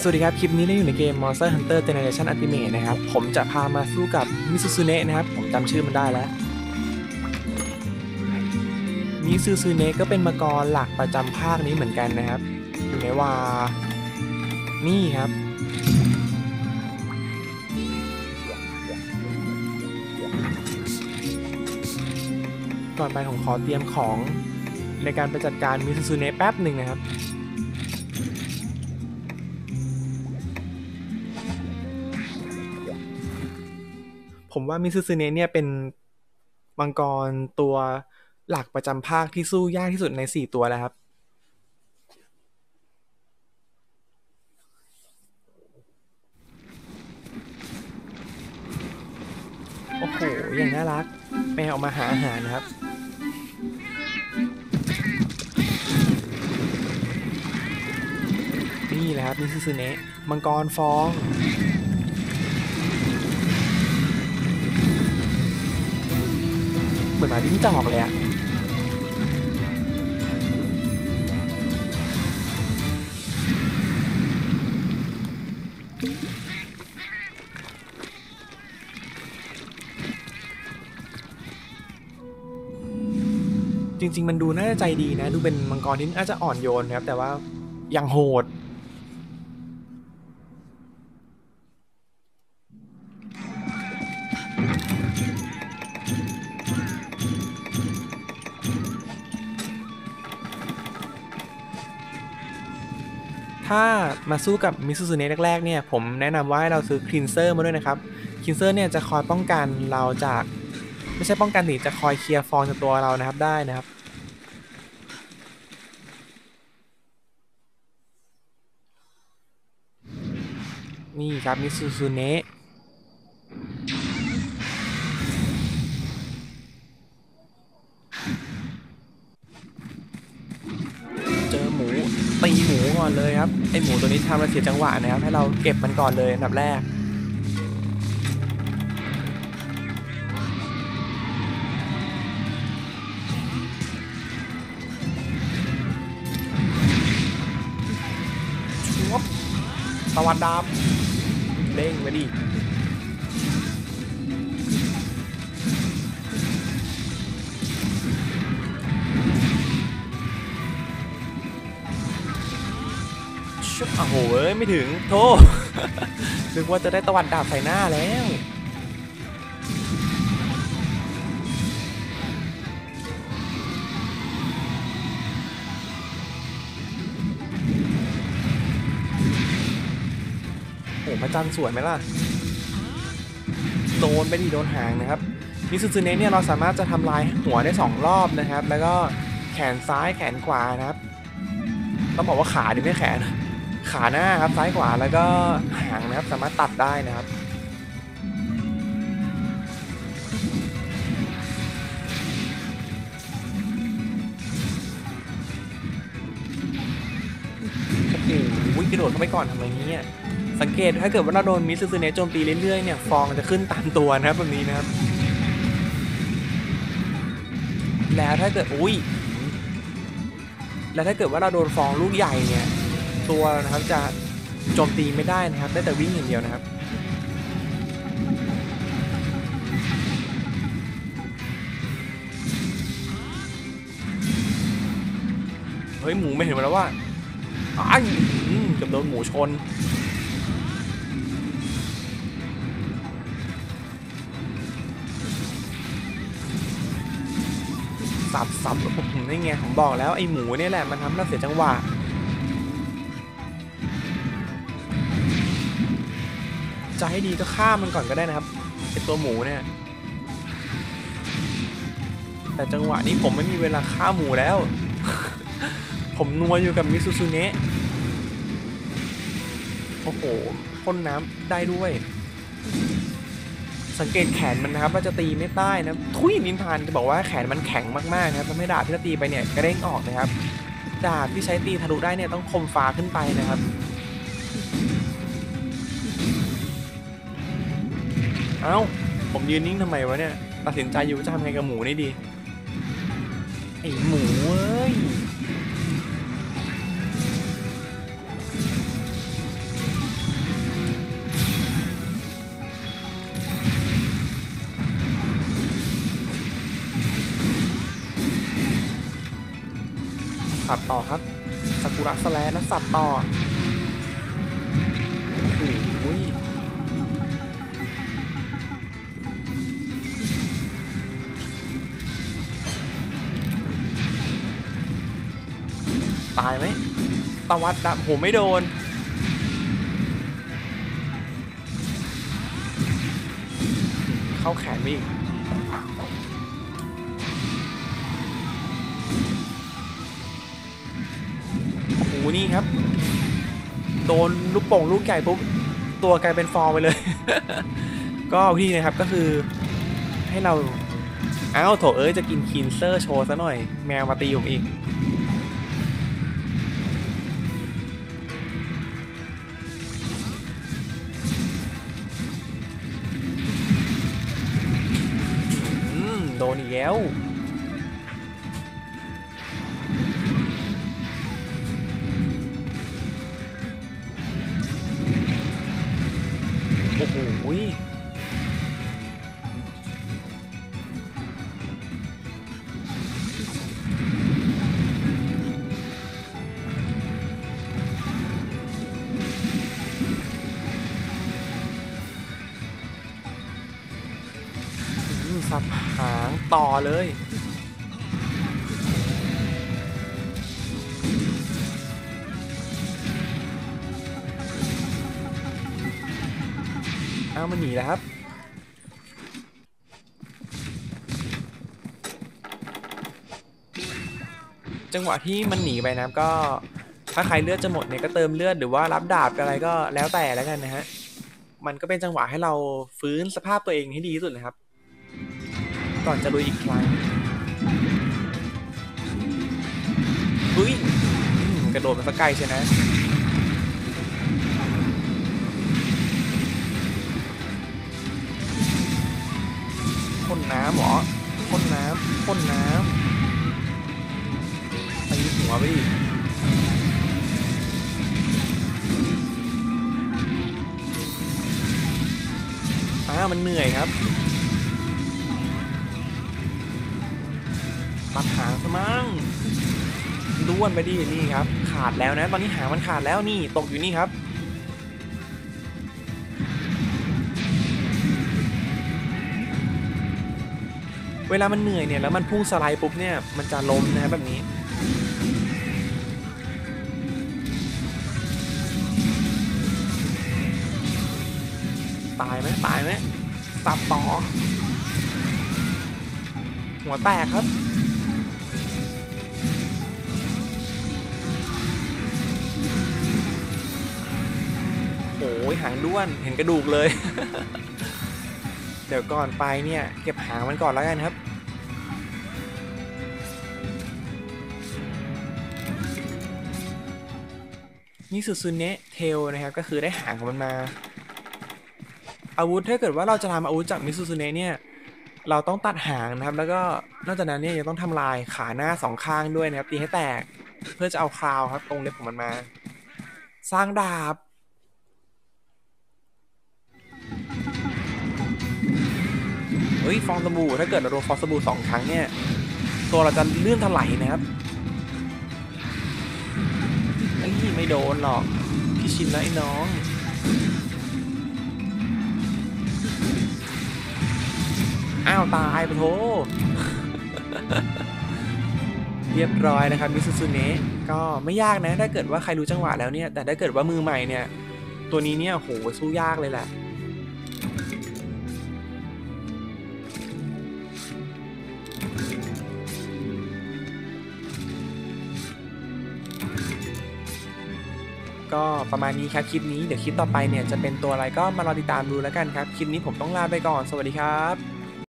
สวัสดีครับคลิปนี้ได้อยู่ในเกม Monster Hunter Generation Ultimate นะครับผมจะพามาสู้กับมิซูซูเนะนะครับผมจำชื่อมันได้แล้วมิซูซูเนะก็เป็นมังกรหลักประจำภาคนี้เหมือนกันนะครับอยู่ในว่านี่ครับก่อนไปผมขอเตรียมของในการไปจัดการมิซูซูเนะแป๊บหนึ่งนะครับผมว่ามิซูซูเนะเนี่ยเป็นมังกรตัวหลักประจำภาคที่สู้ยากที่สุดใน4ตัวแล้วครับโอ้โหอย่างน่ารักแมวออกมาหาอาหารนะครับนี่แหละครับมิซูซูเนะมังกรฟองเหมือนหมาดิ้นจอกเลยอะจริงๆมันดูน่าจะใจดีนะดูเป็นมังกรที่น่าจะอ่อนโยนครับแต่ว่ายังโหดถ้ามาสู้กับมิซูซูเนะแรกๆเนี่ยผมแนะนำว่าให้เราซื้อคลีนเซอร์มาด้วยนะครับคลีนเซอร์เนี่ยจะคอยป้องกันเราจากไม่ใช่ป้องกันสิจะคอยเคลียร์ฟองจากตัวเรานะครับได้นะครับนี่ครับมิซูซูเนะเจอหมูตีหมูก่อนเลยครับไอหมูตัวนี้ทำเราเสียจังหวะนะครับให้เราเก็บมันก่อนเลยอันดับแรกตะวันดาบเด้งไปดิชุบโอ้โหเอ้ยไม่ถึงโธ่ นึกว่าจะได้ตะวันดาบใส่หน้าแล้วโอ้พระจันทร์สวยไหมล่ะโดนไปดิโดนหางนะครับมิซูซูเนะเนี่ยเราสามารถจะทำลายหัวได้2รอบนะครับแล้วก็แขนซ้ายแขนขวานะครับต้องบอกว่าขาดิไม่แขนขาหน้าครับซ้ายขวาแล้วก็หางนะครับสามารถตัดได้นะครับโอ้โหกระโดดเข้าไปก่อนทำไมนี้สังเกตถ้าเกิดว่าเราโดนมิซูซูเนะโจมตีเรื่อยๆเนี่ยฟองจะขึ้นตามตัวนะครับแบบนี้นะครับแล้วถ้าเกิดแล้วถ้าเกิดว่าเราโดนฟองลูกใหญ่เนี่ยตัวนะครับจะโจมตีไม่ได้นะครับได้แต่วิ่งอย่างเดียวนะครับเฮ้ยหมูไม่เห็นมาแล้วว่าอ้ายเกือบโดนหมูชนสับผมนี่ไงผมบอกแล้วไอ้หมูนี่แหละมันทำให้เราเสียจังหวะจะให้ดีก็ฆ่ามันก่อนก็ได้นะครับไอ้ตัวหมูเนี่ยแต่จังหวะนี้ผมไม่มีเวลาฆ่าหมูแล้ว ผมนัวอยู่กับมิซูซูเนะโอ้โหพ่นน้ำได้ด้วยสังเกตแขนมันนะครับว่าจะตีไม่ได้นะทุยนินทานจะบอกว่าแขนมันแข็งมากๆนะครับทำให้ดาบที่เราตีไปเนี่ยกระเด้งออกนะครับดาบที่ใช้ตีทะลุได้เนี่ยต้องคมฟ้าขึ้นไปนะครับเอ้าผมยืนนิ่งทำไมวะเนี่ยตัดสินใจอยู่ว่าจะทำไงกับหมูนี่ดีไอหมูเว้ยสับต่อครับซากุระสแลชแล้วสับต่อโอ้ยตายไหมตวัดดับโหไม่โดนเข้าแขนไปอีกโอ้โหนี่ครับโดนลูกโป่งลูกใหญ่ปุ๊บตัวกลายเป็นฟองไปเลย ก็พี่นะครับก็คือให้เราอ้าวโถจะกินคินเซอร์โชว์ซะหน่อยแมวมาตีผมอีกโดนอีกแล้วโอ้โหสับหางต่อเลยเอามันหนีแล้วครับจังหวะที่มันหนีไปนะก็ถ้าใครเลือดจะหมดเนี่ยก็เติมเลือดหรือว่ารับดาบอะไรก็แล้วแต่แล้วกันนะฮะมันก็เป็นจังหวะให้เราฟื้นสภาพตัวเองให้ดีที่สุดเลยครับก่อนจะลุยอีกครั้งเฮ้ยกระโดดมาสักไกลใช่ไหมพ่นน้ำหรอพ่นน้ำพ่นน้ำตีหัวไปดิมันเหนื่อยครับตัดหางซะมั้งด้วนไปดินี่ครับขาดแล้วนะตอนนี้หางมันขาดแล้วนี่ตกอยู่นี่ครับเวลามันเหนื่อยเนี่ยแล้วมันพุ่งสไลด์ปุ๊บเนี่ยมันจะล้มนะแบบนี้ตายไหมตายไหมสับต่อหัวแตกครับโอ้ยหางด้วนเห็นกระดูกเลย เดี๋ยวก่อนไปเนี่ยเก็บหางมันก่อนแล้วกันครับนี่ซูซูเนะเทลนะครับก็คือได้หางของมันมาอาวุธถ้าเกิดว่าเราจะทำอาวุธจากมิซูซูเนะเนี่ยเราต้องตัดหางนะครับแล้วก็นอกจากนั้นเนี่ยยังต้องทำลายขาหน้าสองข้างด้วยนะครับตีให้แตกเพื่อจะเอาคราวครับตรงเล็บของมันมาสร้างดาบเฮ้ยฟองสบู่ถ้าเกิดเราโดนฟองสบู่2 ครั้งเนี่ยตัวเราจะเลื่อนถลายนะครับไม่โดนหรอกพี่ชินแล้วไอ้น้องอ้าวตายปะโถ เรียบร้อยนะครับมิซูซูเนะก็ไม่ยากนะถ้าเกิดว่าใครรู้จังหวะแล้วเนี่ยแต่ถ้าเกิดว่ามือใหม่เนี่ยตัวนี้เนี่ยโหสู้ยากเลยแหละก็ประมาณนี้ครับคลิปนี้เดี๋ยวคลิปต่อไปเนี่ยจะเป็นตัวอะไรก็มารอติดตามดูแล้วกันครับคลิปนี้ผมต้องลาไปก่อนสวัสดีครับ